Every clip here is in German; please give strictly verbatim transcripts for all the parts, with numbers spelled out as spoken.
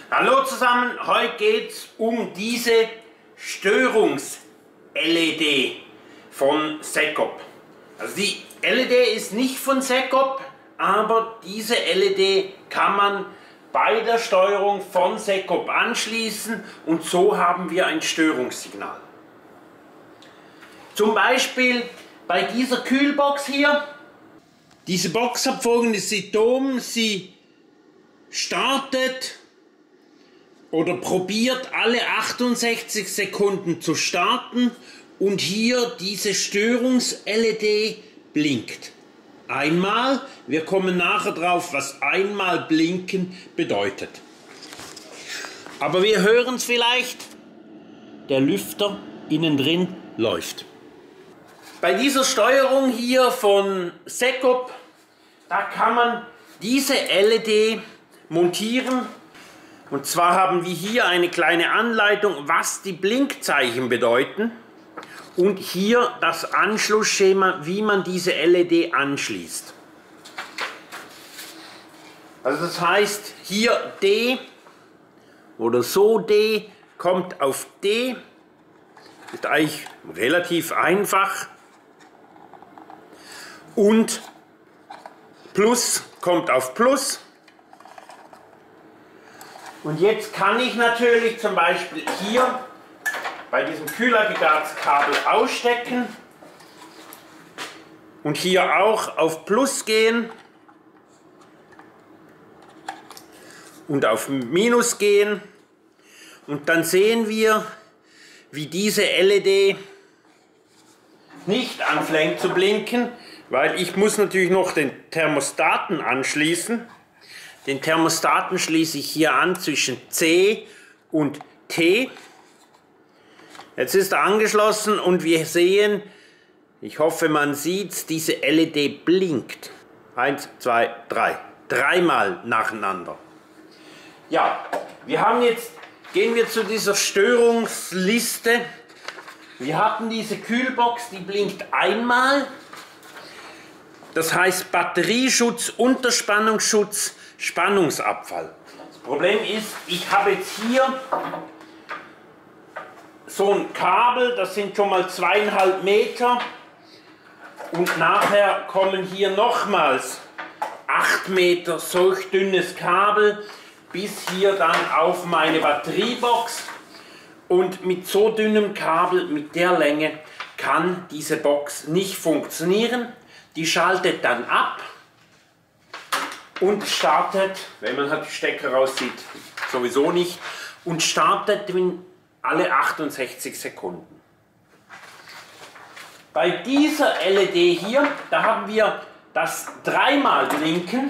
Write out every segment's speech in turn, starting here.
Hallo zusammen, heute geht es um diese Störungs-L E D von Secopp. Also die L E D ist nicht von Secopp, aber diese L E D kann man bei der Steuerung von Secopp anschließen und so haben wir ein Störungssignal. Zum Beispiel bei dieser Kühlbox hier. Diese Box hat folgendes Symptom: Sie startet oder probiert alle achtundsechzig Sekunden zu starten und hier diese Störungs-L E D blinkt. Einmal, wir kommen nachher drauf, was einmal blinken bedeutet. Aber wir hören es vielleicht, der Lüfter innen drin läuft. Bei dieser Steuerung hier von Secopp, da kann man diese L E D montieren. Und zwar haben wir hier eine kleine Anleitung, was die Blinkzeichen bedeuten. Und hier das Anschlussschema, wie man diese L E D anschließt. Also das heißt, hier D oder so D kommt auf D. Ist eigentlich relativ einfach. Und Plus kommt auf Plus. Und jetzt kann ich natürlich zum Beispiel hier bei diesem Kühlaggregatskabel ausstecken und hier auch auf Plus gehen und auf Minus gehen. Und dann sehen wir, wie diese L E D nicht anfängt zu blinken, weil ich muss natürlich noch den Thermostaten anschließen. Den Thermostaten schließe ich hier an zwischen C und T. Jetzt ist er angeschlossen und wir sehen, ich hoffe man sieht es, diese L E D blinkt. Eins, zwei, drei. Dreimal nacheinander. Ja, wir haben jetzt, gehen wir zu dieser Störungsliste. Wir hatten diese Kühlbox, die blinkt einmal. Das heißt Batterieschutz, Unterspannungsschutz, Spannungsabfall. Das Problem ist, ich habe jetzt hier so ein Kabel, das sind schon mal zweieinhalb Meter und nachher kommen hier nochmals acht Meter solch dünnes Kabel bis hier dann auf meine Batteriebox und mit so dünnem Kabel, mit der Länge kann diese Box nicht funktionieren. Die schaltet dann ab und startet, wenn man halt die Stecker rauszieht, sowieso nicht, und startet alle achtundsechzig Sekunden. Bei dieser L E D hier, da haben wir das dreimal Blinken.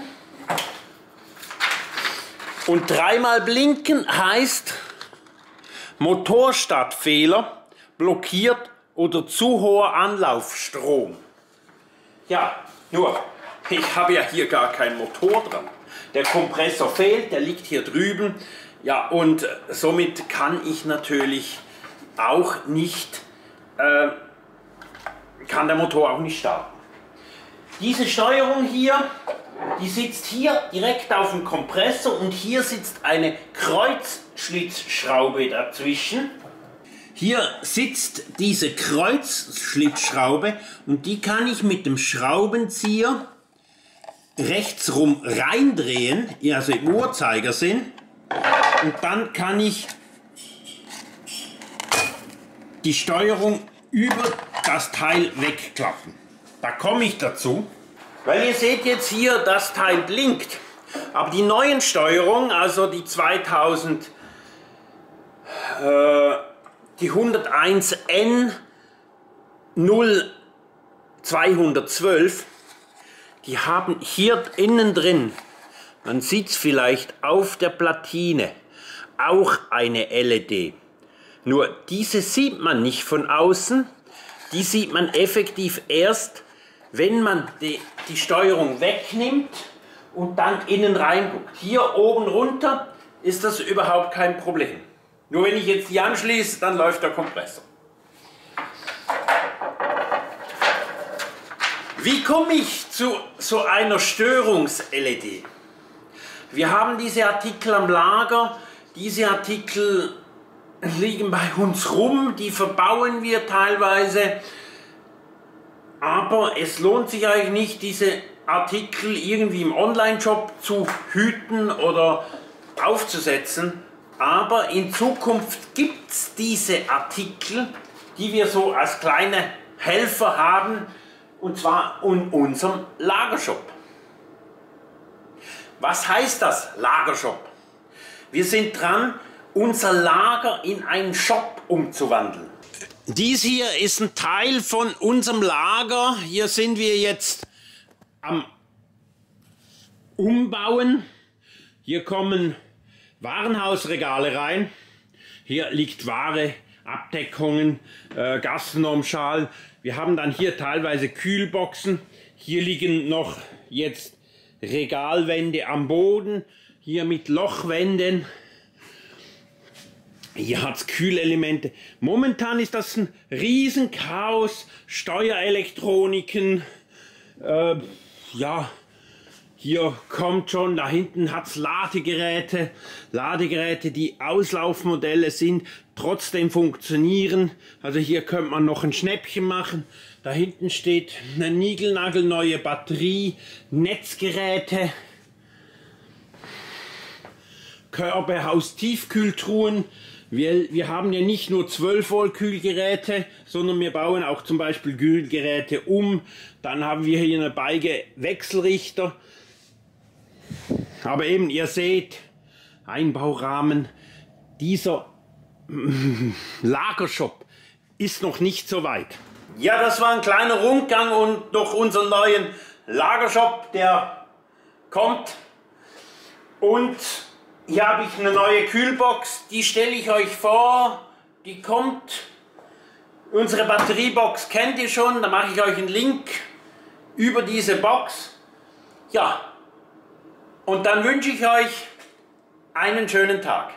Und dreimal Blinken heißt Motorstartfehler, blockiert oder zu hoher Anlaufstrom. Ja, nur, ich habe ja hier gar keinen Motor dran. Der Kompressor fehlt, der liegt hier drüben. Ja, und somit kann ich natürlich auch nicht, äh, kann der Motor auch nicht starten. Diese Steuerung hier, die sitzt hier direkt auf dem Kompressor und hier sitzt eine Kreuzschlitzschraube dazwischen. Hier sitzt diese Kreuzschlitzschraube und die kann ich mit dem Schraubenzieher rechtsrum reindrehen, also im Uhrzeigersinn, und dann kann ich die Steuerung über das Teil wegklappen. Da komme ich dazu, weil ihr seht jetzt hier, das Teil blinkt, aber die neuen Steuerungen, also die zweitausend, äh, die hunderteins N null zweihundertzwölf, die haben hier innen drin, man sieht es vielleicht auf der Platine, auch eine L E D. Nur diese sieht man nicht von außen, die sieht man effektiv erst, wenn man die, die Steuerung wegnimmt und dann innen reinguckt. Hier oben runter ist das überhaupt kein Problem. Nur wenn ich jetzt die anschließe, dann läuft der Kompressor. Wie komme ich zu so einer Störungs-L E D? Wir haben diese Artikel am Lager, Diese Artikel liegen bei uns rum, die verbauen wir teilweise, aber es lohnt sich eigentlich nicht, diese Artikel irgendwie im Online-Shop zu hüten oder aufzusetzen. Aber in Zukunft gibt es diese Artikel, die wir so als kleine Helfer haben, und zwar in unserem Lagershop. Was heißt das, Lagershop? Wir sind dran, unser Lager in einen Shop umzuwandeln. Dies hier ist ein Teil von unserem Lager. Hier sind wir jetzt am Umbauen. Hier kommen Warenhausregale rein. Hier liegt Ware, Abdeckungen, äh, Gastronomschalen. Wir haben dann hier teilweise Kühlboxen. Hier liegen noch jetzt Regalwände am Boden. Hier mit Lochwänden. Hier hat es Kühlelemente. Momentan ist das ein Riesenchaos. Steuerelektroniken. Äh, ja, hier kommt schon, da hinten hat es Ladegeräte. Ladegeräte, die Auslaufmodelle sind, trotzdem funktionieren. Also hier könnte man noch ein Schnäppchen machen. Da hinten steht eine niegelnagelneue Batterie, Netzgeräte. Körperhaus Tiefkühltruhen. Wir, wir haben ja nicht nur zwölf Volt Kühlgeräte, sondern wir bauen auch zum Beispiel Kühlgeräte um. Dann haben wir hier eine Beige Wechselrichter. Aber eben, ihr seht, Einbaurahmen. Dieser Lagershop ist noch nicht so weit. Ja, das war ein kleiner Rundgang und durch unseren neuen Lagershop, der kommt. Und hier habe ich eine neue Kühlbox, die stelle ich euch vor, die kommt. Unsere Batteriebox kennt ihr schon, da mache ich euch einen Link über diese Box. Ja, und dann wünsche ich euch einen schönen Tag.